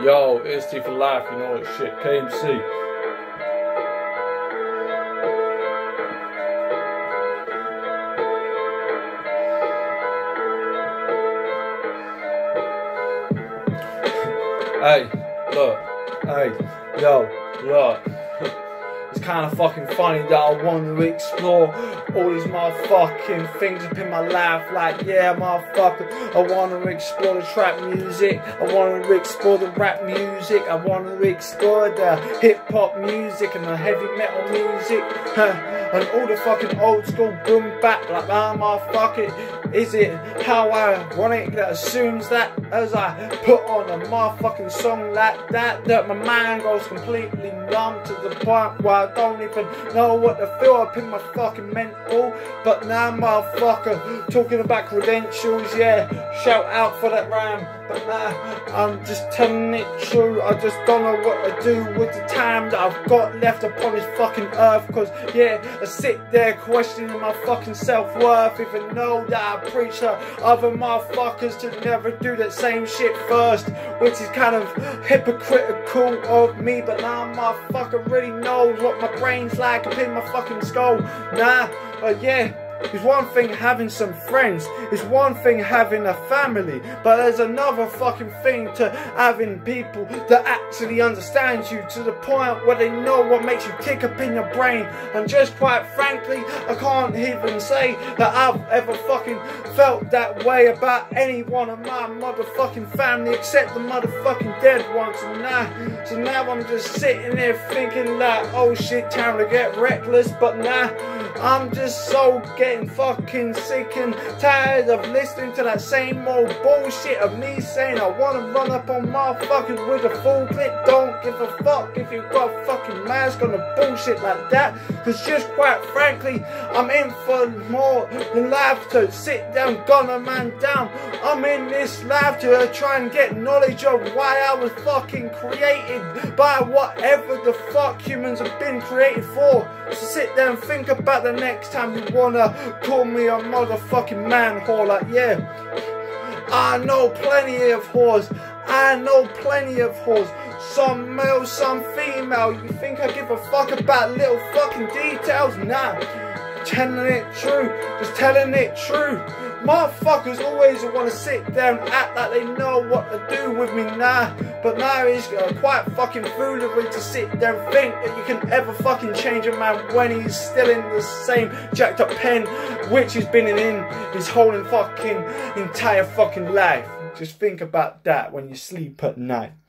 Yo, AST for life, you know what shit, KMC. Hey, look, hey, yo, look. It's kind of fucking funny that I want to explore all these motherfucking things up in my life. Like, yeah, motherfucker, I want to explore the trap music. I want to explore the rap music. I want to explore the hip-hop music and the heavy metal music. And all the fucking old school boom bap. Like, motherfucker, is it how ironic that assumes that as I put on a motherfucking song like that, that my mind goes completely numb to the point where I don't even know what to feel up in my fucking mental. But now, motherfucker, talking about credentials, yeah, shout out for that rhyme. But now, I'm just telling it true. I just don't know what to do with the time that I've got left upon this fucking earth. Cause, yeah, I sit there questioning my fucking self-worth, even though that I preach to other motherfuckers to never do that same shit first, which is kind of hypocritical of me. But now, motherfucker really knows what my brain's like up in my fucking skull. Nah, yeah. It's one thing having some friends, it's one thing having a family, but there's another fucking thing to having people that actually understand you to the point where they know what makes you tick up in your brain. And just quite frankly, I can't even say that I've ever fucking felt that way about any one of my motherfucking family except the motherfucking dead ones. And so now I'm just sitting there thinking like, oh shit, time to get reckless. But nah, I'm just so getting fucking sick and tired of listening to that same old bullshit of me saying I want to run up on motherfuckers with a full clip. Don't give a fuck if you've got a fucking mask on a bullshit like that. Cause just quite frankly, I'm in for more than life to sit down, gun a man down. I'm in this life to try and get knowledge of why I was fucking created by whatever the fuck humans have been created for. So sit there and think about the next time you wanna call me a motherfucking man whore. Like, yeah, I know plenty of whores. I know plenty of whores. Some male, some female. You think I give a fuck about little fucking details? Nah, telling it true, just telling it true. Motherfuckers always want to sit there and act like they know what to do with me. Nah, but now it's quite fucking foolery to sit there and think that you can ever fucking change a man when he's still in the same jacked up pen which he's been in his whole fucking entire fucking life. Just think about that when you sleep at night.